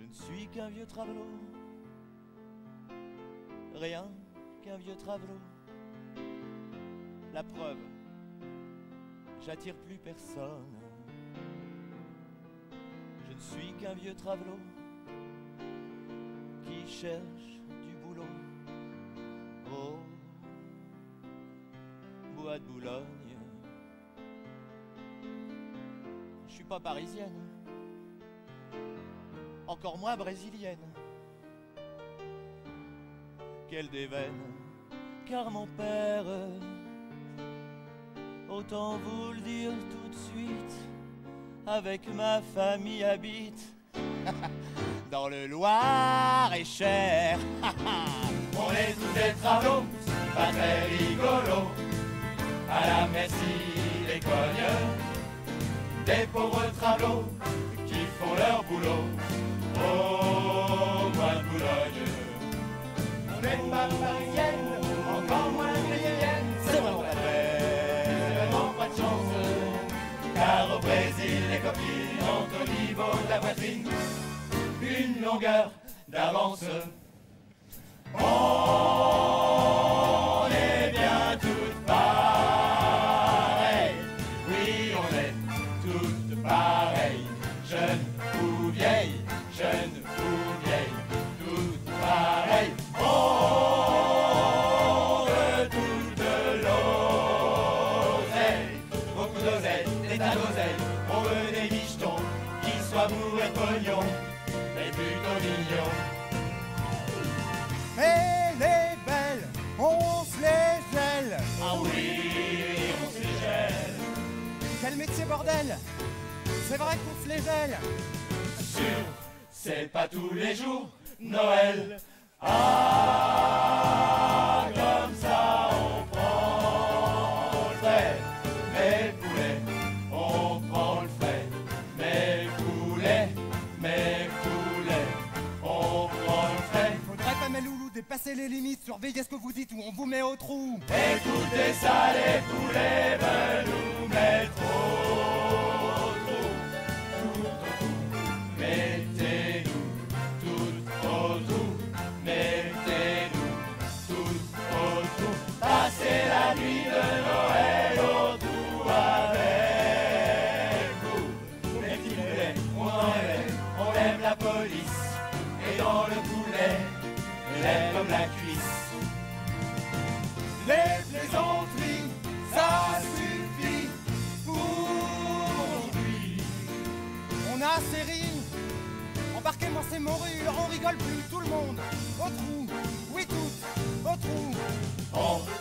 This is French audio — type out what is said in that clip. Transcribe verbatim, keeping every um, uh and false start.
ne suis qu'un vieux travelot, rien qu'un vieux travelot. La preuve, j'attire plus personne. Je ne suis qu'un vieux travelot qui cherche du boulot au bois de Boulogne. Je suis pas parisienne, encore moins brésilienne. Quelle déveine, car mon père, autant vous le dire tout de suite, avec ma famille habite dans le Loir-et-Cher. On est tous des travelots, pas très rigolos, à la merci des cogneurs, des pauvres travelots qui font leur boulot au bois de Boulogne. On n'est pas parisienne, encore moins brésilienne, c'est vraiment la peine, c'est vraiment pas de chance, car au Brésil les copines ont au niveau de la poitrine une longueur d'avance. On est bien toutes pareilles, oui on est toutes pareilles, jeunes ou vieilles, jeunes ou vieilles, toutes pareilles. On veut tout de l'oseille, beaucoup d'oseille, des tas d'oseille. On veut des michetons qui soient bourrés de pognon, mais plutôt mignons. Elle est belle, on se les gèle. Ah oui, on se les gèle. Quel métier bordel, c'est vrai qu'on se les gèle. Sûr, c'est pas tous les jours Noël. Ah, comme ça on prend le frais. Mes poulets, on prend le frais. Mes poulets, mes poulets, on prend le frais. Faudrait pas mes loulous dépasser les limites, surveillez ce que vous dites ou on vous met au trou. Écoutez ça, les poulets veulent nous mettre au trou. Tout au trou, mettez-nous tout au trou. Mettez-nous tout au trou. Passez la nuit de Noël au trou avec vous. Les petits poulets, on en aime, on aime la police. Et dans le poulet, on aime comme la cuisse. Les plaisanteries, ça suffit pour aujourd'hui. On a assez ri. Embarquez-moi c'est morue, on rigole plus tout le monde. Au trou, oui tout, au trou. On